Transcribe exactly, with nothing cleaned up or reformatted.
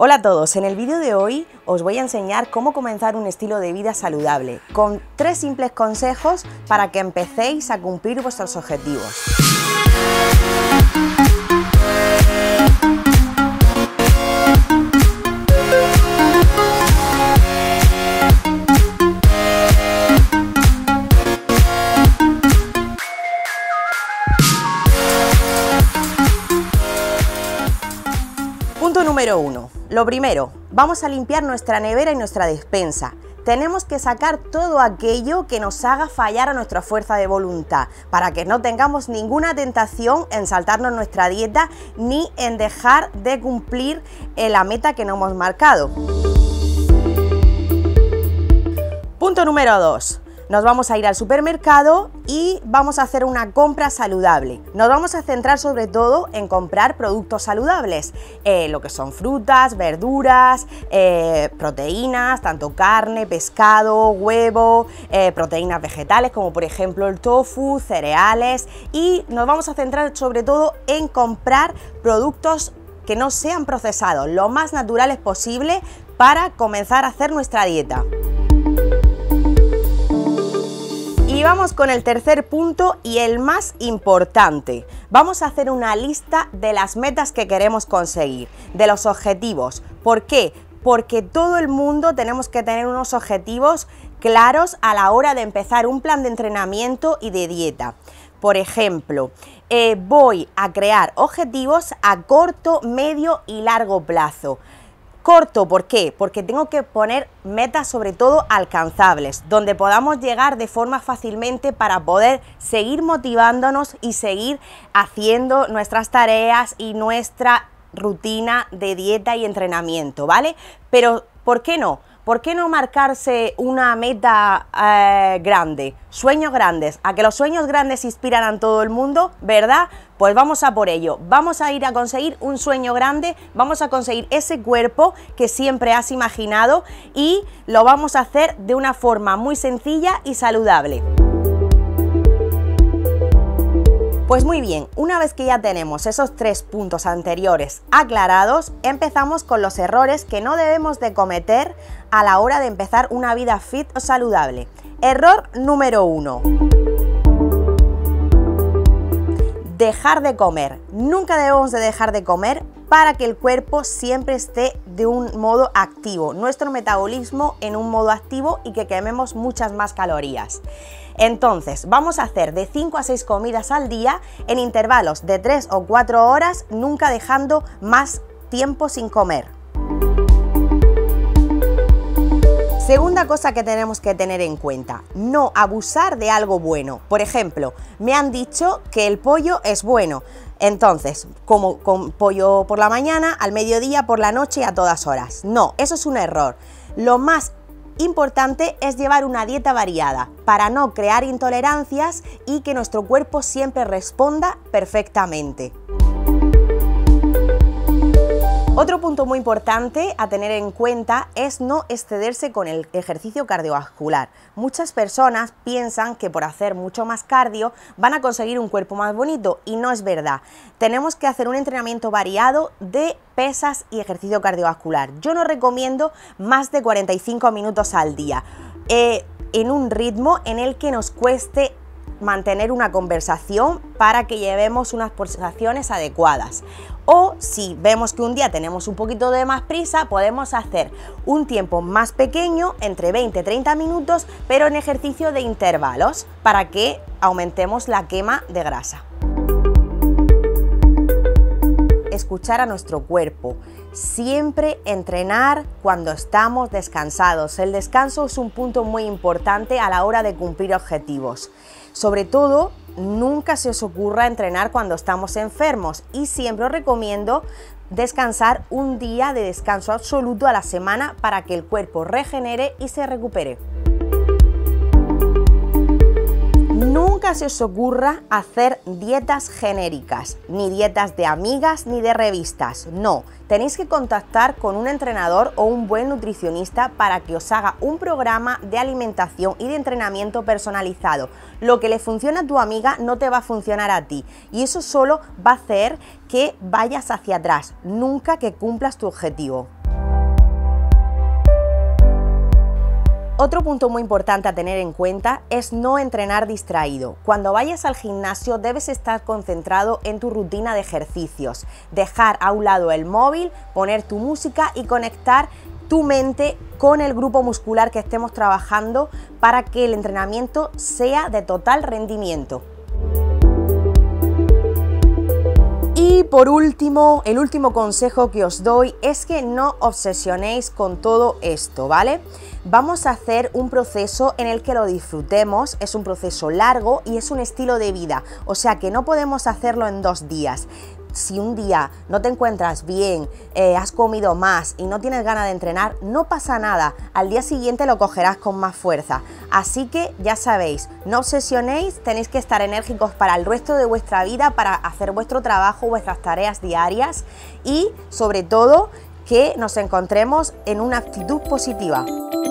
Hola a todos, en el vídeo de hoy os voy a enseñar cómo comenzar un estilo de vida saludable, con tres simples consejos para que empecéis a cumplir vuestros objetivos. Punto número uno. Lo primero, vamos a limpiar nuestra nevera y nuestra despensa. Tenemos que sacar todo aquello que nos haga fallar a nuestra fuerza de voluntad, para que no tengamos ninguna tentación en saltarnos nuestra dieta ni en dejar de cumplir la meta que nos hemos marcado. Punto número dos. Nos vamos a ir al supermercado y vamos a hacer una compra saludable. Nos vamos a centrar sobre todo en comprar productos saludables, eh, lo que son frutas, verduras, eh, proteínas, tanto carne, pescado, huevo, eh, proteínas vegetales como por ejemplo el tofu, cereales, y nos vamos a centrar sobre todo en comprar productos que no sean procesados, lo más naturales posible para comenzar a hacer nuestra dieta. Y vamos con el tercer punto y el más importante. Vamos a hacer una lista de las metas que queremos conseguir, de los objetivos. ¿Por qué? Porque todo el mundo tenemos que tener unos objetivos claros a la hora de empezar un plan de entrenamiento y de dieta. Por ejemplo, eh, voy a crear objetivos a corto, medio y largo plazo. Corto, ¿por qué? Porque tengo que poner metas sobre todo alcanzables, donde podamos llegar de forma fácilmente para poder seguir motivándonos y seguir haciendo nuestras tareas y nuestra rutina de dieta y entrenamiento, ¿vale? Pero, ¿por qué no? ¿Por qué no marcarse una meta eh, grande? Sueños grandes. ¿A que los sueños grandes inspiran a todo el mundo? ¿Verdad? Pues vamos a por ello. Vamos a ir a conseguir un sueño grande, vamos a conseguir ese cuerpo que siempre has imaginado y lo vamos a hacer de una forma muy sencilla y saludable. Pues muy bien, una vez que ya tenemos esos tres puntos anteriores aclarados, empezamos con los errores que no debemos de cometer a la hora de empezar una vida fit o saludable. Error número uno. Dejar de comer. Nunca debemos de dejar de comer para que el cuerpo siempre esté de un modo activo, nuestro metabolismo en un modo activo y que quememos muchas más calorías. Entonces, vamos a hacer de cinco a seis comidas al día en intervalos de tres o cuatro horas, nunca dejando más tiempo sin comer. Segunda cosa que tenemos que tener en cuenta, no abusar de algo bueno. Por ejemplo, me han dicho que el pollo es bueno, entonces como con pollo por la mañana, al mediodía, por la noche y a todas horas. No, eso es un error. Lo más importante es llevar una dieta variada para no crear intolerancias y que nuestro cuerpo siempre responda perfectamente. Otro punto muy importante a tener en cuenta es no excederse con el ejercicio cardiovascular. Muchas personas piensan que por hacer mucho más cardio van a conseguir un cuerpo más bonito y no es verdad. Tenemos que hacer un entrenamiento variado de pesas y ejercicio cardiovascular. Yo no recomiendo más de cuarenta y cinco minutos al día, eh, en un ritmo en el que nos cueste mantener una conversación para que llevemos unas pulsaciones adecuadas. O si vemos que un día tenemos un poquito de más prisa, podemos hacer un tiempo más pequeño, entre veinte y treinta minutos, pero en ejercicio de intervalos, para que aumentemos la quema de grasa. Escuchar a nuestro cuerpo, siempre entrenar cuando estamos descansados. El descanso es un punto muy importante a la hora de cumplir objetivos. Sobre todo, nunca se os ocurra entrenar cuando estamos enfermos y siempre os recomiendo descansar un día de descanso absoluto a la semana para que el cuerpo regenere y se recupere. Nunca se os ocurra hacer dietas genéricas, ni dietas de amigas ni de revistas, no. Tenéis que contactar con un entrenador o un buen nutricionista para que os haga un programa de alimentación y de entrenamiento personalizado. Lo que le funciona a tu amiga no te va a funcionar a ti y eso solo va a hacer que vayas hacia atrás, nunca que cumplas tu objetivo. Otro punto muy importante a tener en cuenta es no entrenar distraído. Cuando vayas al gimnasio debes estar concentrado en tu rutina de ejercicios, dejar a un lado el móvil, poner tu música y conectar tu mente con el grupo muscular que estemos trabajando para que el entrenamiento sea de total rendimiento. Y por último, el último consejo que os doy es que no obsesionéis con todo esto, ¿vale? Vamos a hacer un proceso en el que lo disfrutemos, es un proceso largo y es un estilo de vida, o sea que no podemos hacerlo en dos días. Si un día no te encuentras bien, eh, has comido más y no tienes ganas de entrenar, no pasa nada, al día siguiente lo cogerás con más fuerza. Así que ya sabéis, no obsesionéis, tenéis que estar enérgicos para el resto de vuestra vida, para hacer vuestro trabajo, vuestras tareas diarias y sobre todo que nos encontremos en una actitud positiva.